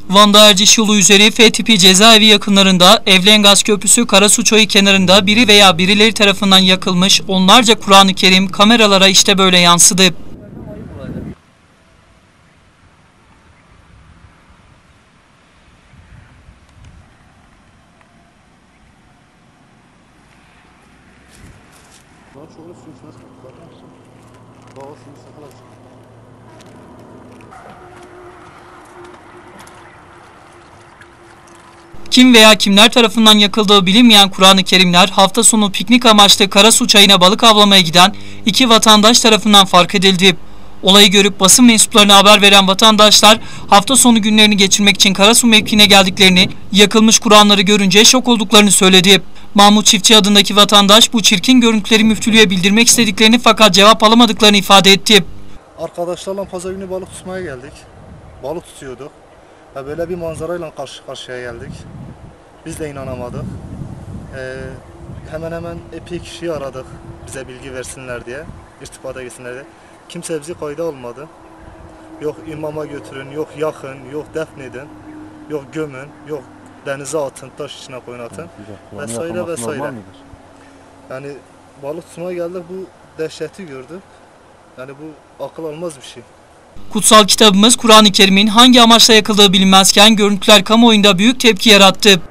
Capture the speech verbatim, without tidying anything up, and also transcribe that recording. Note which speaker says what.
Speaker 1: Van'da Erciş yolu üzeri F tipi cezaevi yakınlarında Evlengaz Köprüsü Karasu Çayı kenarında biri veya birileri tarafından yakılmış onlarca Kur'an-ı Kerim kameralara işte böyle yansıdı. Kim veya kimler tarafından yakıldığı bilinmeyen Kur'an-ı Kerimler hafta sonu piknik amaçlı Karasu Çayı'na balık avlamaya giden iki vatandaş tarafından fark edildi. Olayı görüp basın mensuplarına haber veren vatandaşlar hafta sonu günlerini geçirmek için Karasu mevkiine geldiklerini, yakılmış Kur'anları görünce şok olduklarını söyledi. Mahmut Çiftçi adındaki vatandaş bu çirkin görüntüleri müftülüğe bildirmek istediklerini fakat cevap alamadıklarını ifade etti.
Speaker 2: Arkadaşlarla pazar günü balık tutmaya geldik. Balık tutuyorduk. Ve böyle bir manzarayla karşı karşıya geldik. Biz de inanamadık. Ee, hemen hemen epey kişiyi aradık bize bilgi versinler diye, irtibata geçsinler diye. Kimse bizi kayda olmadı. Yok imama götürün, yok yakın, yok defnedin, yok gömün, yok denize atın, taş içine koyun atın vesaire vesaire. Yani balık tutmaya geldik, bu dehşeti gördük. Yani bu akıl almaz bir şey.
Speaker 1: Kutsal kitabımız Kur'an-ı Kerim'in hangi amaçla yakıldığı bilinmezken görüntüler kamuoyunda büyük tepki yarattı.